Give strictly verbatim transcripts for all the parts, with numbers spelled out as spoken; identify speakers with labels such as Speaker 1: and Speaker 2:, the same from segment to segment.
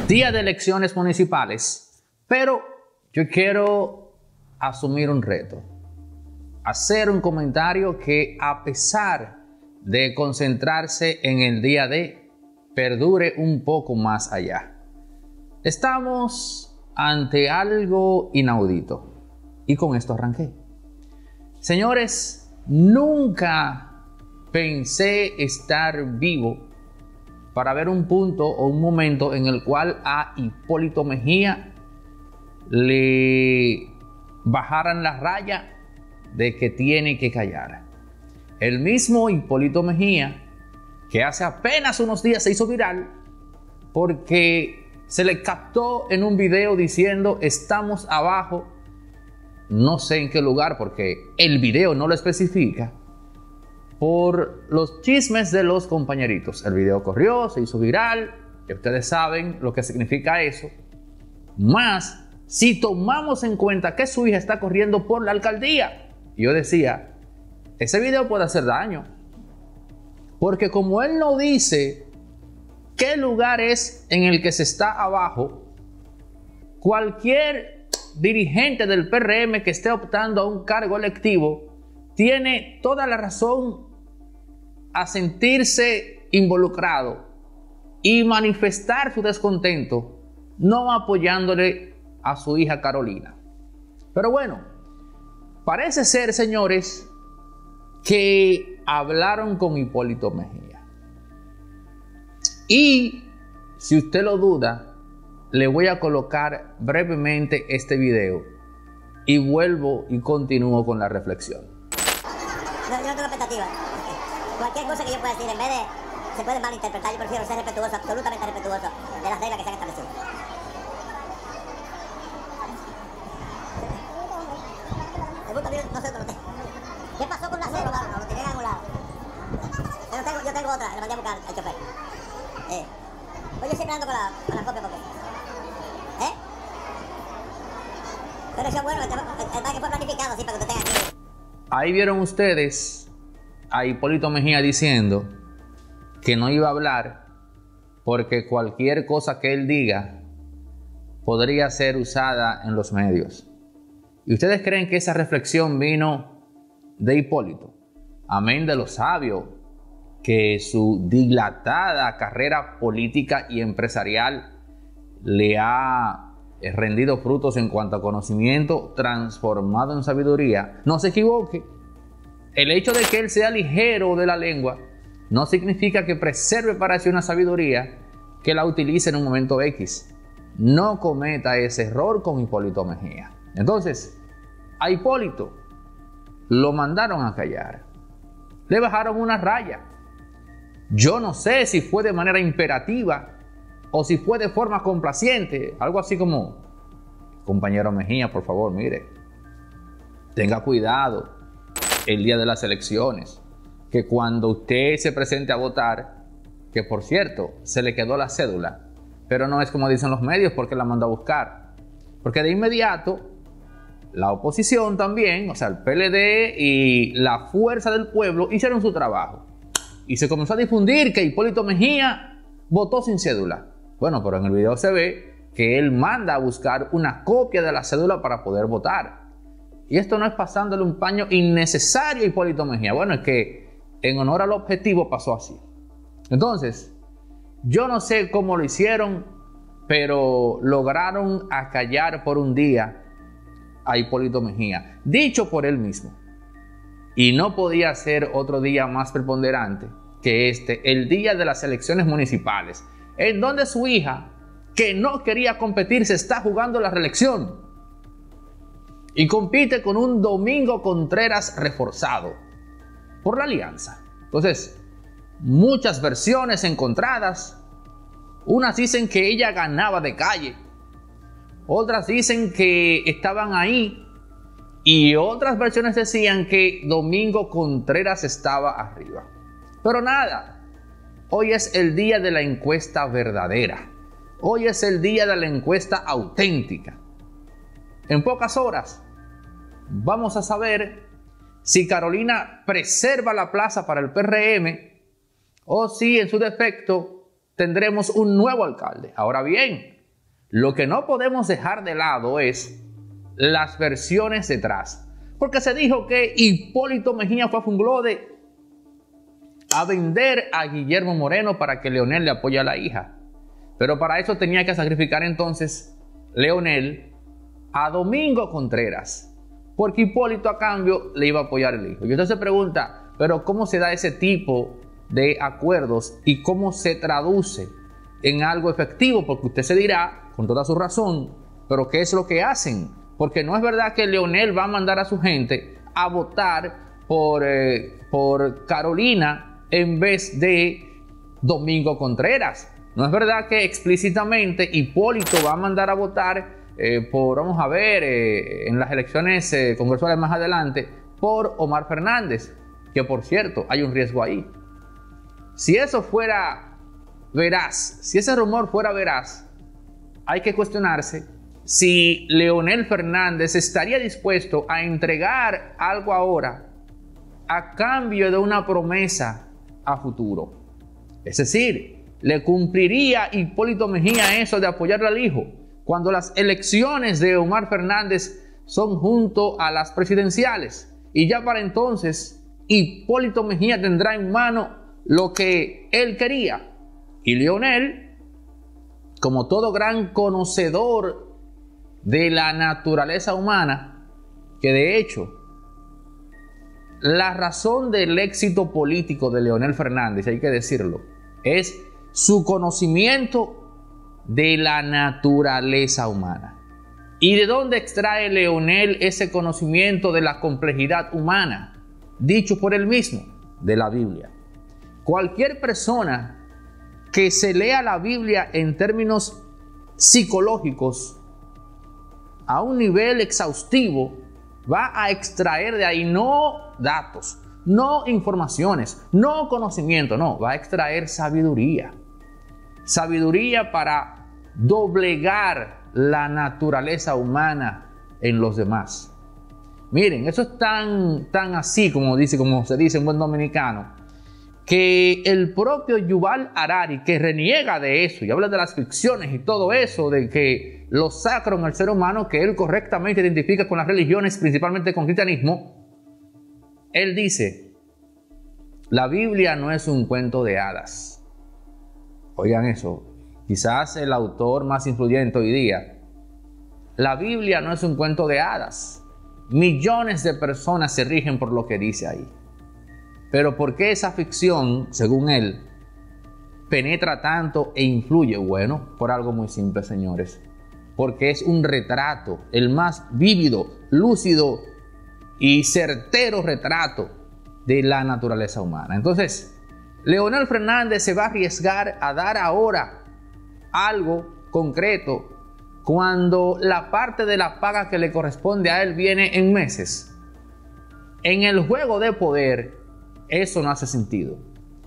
Speaker 1: Día de elecciones municipales, pero yo quiero asumir un reto, hacer un comentario que, a pesar de concentrarse en el día de, perdure un poco más allá. Estamos ante algo inaudito y con esto arranqué. Señores, nunca pensé estar vivo para ver un punto o un momento en el cual a Hipólito Mejía le bajaran la raya de que tiene que callar. El mismo Hipólito Mejía, que hace apenas unos días se hizo viral porque se le captó en un video diciendo estamos abajo, no sé en qué lugar porque el video no lo especifica, por los chismes de los compañeritos. El video corrió, se hizo viral, y ustedes saben lo que significa eso. Más si tomamos en cuenta que su hija está corriendo por la alcaldía. Yo decía, ese video puede hacer daño, porque como él no dice qué lugar es en el que se está abajo, cualquier dirigente del P R M que esté optando a un cargo electivo tiene toda la razón a sentirse involucrado y manifestar su descontento, no apoyándole a su hija Carolina. Pero bueno, parece ser, señores, que hablaron con Hipólito Mejía. Y si usted lo duda, le voy a colocar brevemente este video y vuelvo y continúo con la reflexión.
Speaker 2: No, yo no tengo expectativa. Cualquier cosa que yo pueda decir, en vez de se puede malinterpretar, yo prefiero ser respetuoso, absolutamente respetuoso de las reglas que se han establecido. El bulto mío no sé dónde lo tengo. ¿Qué pasó con la cédula? No, lo tiré en algún lado. Yo tengo, yo tengo otra, le mandé a buscar al chofer. Eh. Pues yo siempre ando con la, con la copia porque. ¿Eh? Pero eso es bueno, el que fue planificado así para que usted tenga aquí.
Speaker 1: Ahí vieron ustedes a Hipólito Mejía diciendo que no iba a hablar porque cualquier cosa que él diga podría ser usada en los medios. ¿Y ustedes creen que esa reflexión vino de Hipólito? Amén de lo sabio que su dilatada carrera política y empresarial le ha rendido frutos en cuanto a conocimiento transformado en sabiduría. No se equivoque. El hecho de que él sea ligero de la lengua no significa que preserve para sí una sabiduría que la utilice en un momento X. No cometa ese error con Hipólito Mejía. Entonces, a Hipólito lo mandaron a callar. Le bajaron una raya. Yo no sé si fue de manera imperativa o si fue de forma complaciente. Algo así como, compañero Mejía, por favor, mire, tenga cuidado el día de las elecciones, que cuando usted se presente a votar, que por cierto, se le quedó la cédula, pero no es como dicen los medios porque la mandó a buscar, porque de inmediato la oposición también, o sea, el P L D y la Fuerza del Pueblo hicieron su trabajo y se comenzó a difundir que Hipólito Mejía votó sin cédula. Bueno, pero en el video se ve que él manda a buscar una copia de la cédula para poder votar. Y esto no es pasándole un paño innecesario a Hipólito Mejía. Bueno, es que en honor al objetivo pasó así. Entonces, yo no sé cómo lo hicieron, pero lograron acallar por un día a Hipólito Mejía, dicho por él mismo. Y no podía ser otro día más preponderante que este, el día de las elecciones municipales, en donde su hija, que no quería competir, se está jugando la reelección. Y compite con un Domingo Contreras reforzado por la alianza. Entonces, muchas versiones encontradas. Unas dicen que ella ganaba de calle. Otras dicen que estaban ahí. Y otras versiones decían que Domingo Contreras estaba arriba. Pero nada, hoy es el día de la encuesta verdadera. Hoy es el día de la encuesta auténtica. En pocas horas vamos a saber si Carolina preserva la plaza para el P R M o si en su defecto tendremos un nuevo alcalde. Ahora bien, Lo que no podemos dejar de lado es las versiones detrás. Porque se dijo que Hipólito Mejía fue a Funglode a vender a Guillermo Moreno para que Leonel le apoye a la hija. Pero para eso tenía que sacrificar entonces Leonel a Domingo Contreras, porque Hipólito a cambio le iba a apoyar el hijo. Y usted se pregunta, pero ¿cómo se da ese tipo de acuerdos y cómo se traduce en algo efectivo? Porque usted se dirá, con toda su razón, pero ¿qué es lo que hacen? Porque no es verdad que Leonel va a mandar a su gente a votar por, eh, por Carolina en vez de Domingo Contreras. No es verdad que explícitamente Hipólito va a mandar a votar eh, por, vamos a ver, eh, en las elecciones eh, congresuales más adelante, por Omar Fernández, que por cierto, hay un riesgo ahí. Si eso fuera veraz, si ese rumor fuera veraz, hay que cuestionarse si Leonel Fernández estaría dispuesto a entregar algo ahora a cambio de una promesa a futuro. Es decir, le cumpliría Hipólito Mejía eso de apoyarle al hijo cuando las elecciones de Omar Fernández son junto a las presidenciales, y ya para entonces Hipólito Mejía tendrá en mano lo que él quería, y Leonel, como todo gran conocedor de la naturaleza humana, que de hecho la razón del éxito político de Leonel Fernández, hay que decirlo, es su conocimiento de la naturaleza humana. ¿Y de dónde extrae Leonel ese conocimiento de la complejidad humana? Dicho por él mismo, de la Biblia. Cualquier persona que se lea la Biblia en términos psicológicos a un nivel exhaustivo va a extraer de ahí no datos, no informaciones, no conocimiento, no, va a extraer sabiduría. Sabiduría para doblegar la naturaleza humana en los demás. Miren, eso es tan, tan así como, dice, como se dice en buen dominicano, que el propio Yuval Harari, que reniega de eso y habla de las ficciones y todo eso, de que lo sacro en el ser humano, que él correctamente identifica con las religiones, principalmente con el cristianismo, él dice, la Biblia no es un cuento de hadas. Oigan eso, quizás el autor más influyente hoy día. La Biblia no es un cuento de hadas. Millones de personas se rigen por lo que dice ahí. Pero ¿por qué esa ficción, según él, penetra tanto e influye? Bueno, por algo muy simple, señores. Porque es un retrato, el más vívido, lúcido y certero retrato de la naturaleza humana. Entonces, Leonel Fernández se va a arriesgar a dar ahora algo concreto cuando la parte de la paga que le corresponde a él viene en meses. En el juego de poder, eso no hace sentido.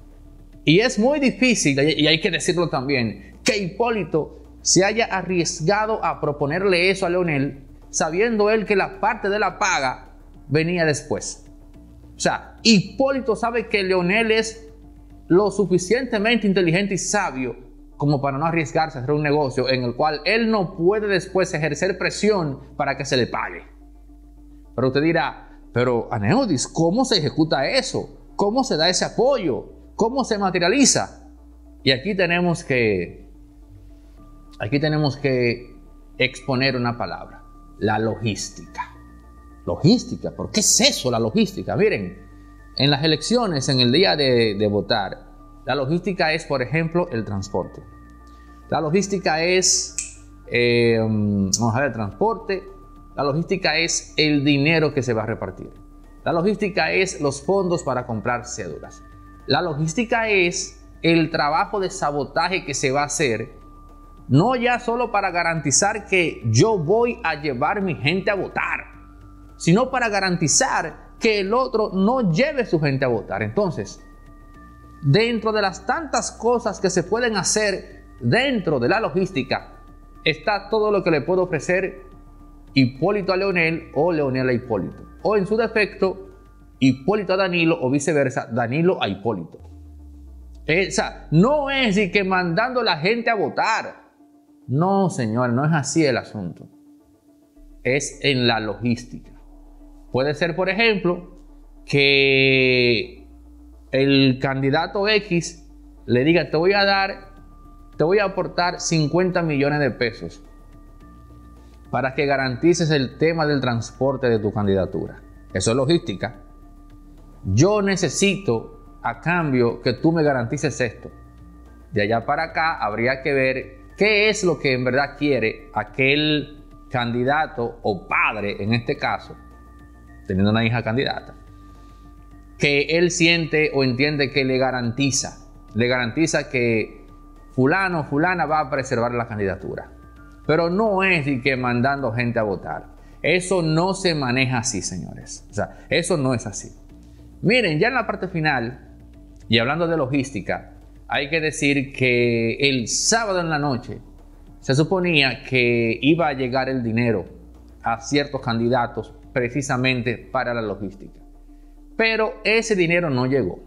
Speaker 1: Y es muy difícil, y hay que decirlo también, que Hipólito se haya arriesgado a proponerle eso a Leonel, sabiendo él que la parte de la paga venía después. O sea, Hipólito sabe que Leonel es lo suficientemente inteligente y sabio como para no arriesgarse a hacer un negocio en el cual él no puede después ejercer presión para que se le pague. Pero usted dirá, pero Aneudis, ¿cómo se ejecuta eso? ¿Cómo se da ese apoyo? ¿Cómo se materializa? Y aquí tenemos que, aquí tenemos que exponer una palabra, la logística. Logística, ¿por qué es eso la logística? Miren, en las elecciones, en el día de, de votar, la logística es, por ejemplo, el transporte. La logística es, eh, vamos a ver, el transporte. La logística es el dinero que se va a repartir. La logística es los fondos para comprar cédulas. La logística es el trabajo de sabotaje que se va a hacer, no ya solo para garantizar que yo voy a llevar mi gente a votar, sino para garantizar que el otro no lleve su gente a votar. Entonces, dentro de las tantas cosas que se pueden hacer dentro de la logística, está todo lo que le puede ofrecer Hipólito a Leonel o Leonel a Hipólito. O en su defecto, Hipólito a Danilo o viceversa, Danilo a Hipólito. O sea, no es de que mandando a la gente a votar. No, señor, no es así el asunto. Es en la logística. Puede ser, por ejemplo, que el candidato X le diga, te voy a dar, te voy a aportar cincuenta millones de pesos para que garantices el tema del transporte de tu candidatura. Eso es logística. Yo necesito a cambio que tú me garantices esto. De allá para acá habría que ver qué es lo que en verdad quiere aquel candidato o padre, en este caso, teniendo una hija candidata, que él siente o entiende que le garantiza, le garantiza que fulano o fulana va a preservar la candidatura. Pero no es de que mandando gente a votar. Eso no se maneja así, señores. O sea, eso no es así. Miren, ya en la parte final, y hablando de logística, hay que decir que el sábado en la noche se suponía que iba a llegar el dinero a ciertos candidatos precisamente para la logística. Pero ese dinero no llegó.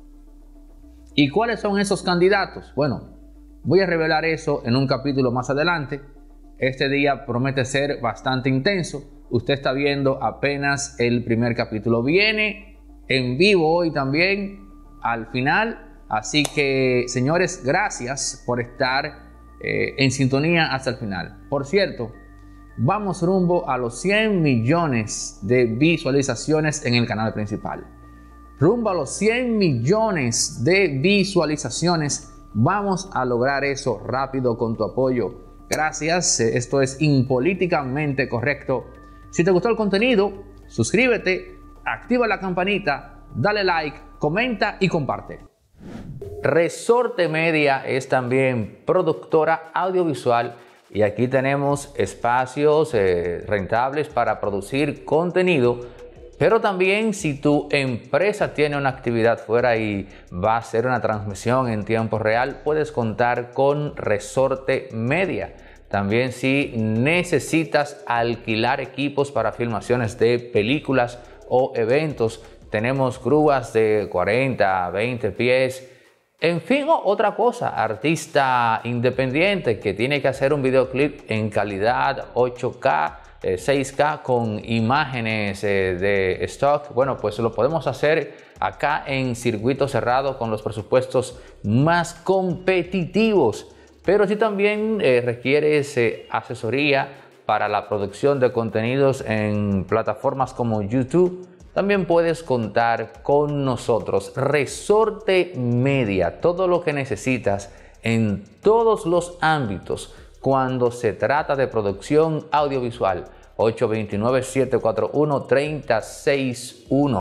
Speaker 1: ¿Y cuáles son esos candidatos? Bueno, voy a revelar eso en un capítulo más adelante. Este día promete ser bastante intenso. Usted está viendo apenas el primer capítulo. Viene en vivo hoy también al final. Así que, señores, gracias por estar eh, en sintonía hasta el final. Por cierto, vamos rumbo a los cien millones de visualizaciones en el canal principal. Rumbo a los cien millones de visualizaciones. Vamos a lograr eso rápido con tu apoyo. Gracias, esto es Impolíticamente Correcto. Si te gustó el contenido, suscríbete, activa la campanita, dale like, comenta y comparte. Resorte Media es también productora audiovisual y aquí tenemos espacios eh, rentables para producir contenido, pero también si tu empresa tiene una actividad fuera y va a hacer una transmisión en tiempo real, puedes contar con Resorte Media. También si necesitas alquilar equipos para filmaciones de películas o eventos, tenemos grúas de cuarenta, veinte pies. En fin, otra cosa, artista independiente que tiene que hacer un videoclip en calidad ocho K, eh, seis K con imágenes eh, de stock. Bueno, pues lo podemos hacer acá en circuito cerrado con los presupuestos más competitivos. Pero si también eh, requieres eh, asesoría para la producción de contenidos en plataformas como YouTube, también puedes contar con nosotros. Resorte Media, todo lo que necesitas en todos los ámbitos cuando se trata de producción audiovisual. ocho dos nueve, siete cuatro uno, tres cero seis uno.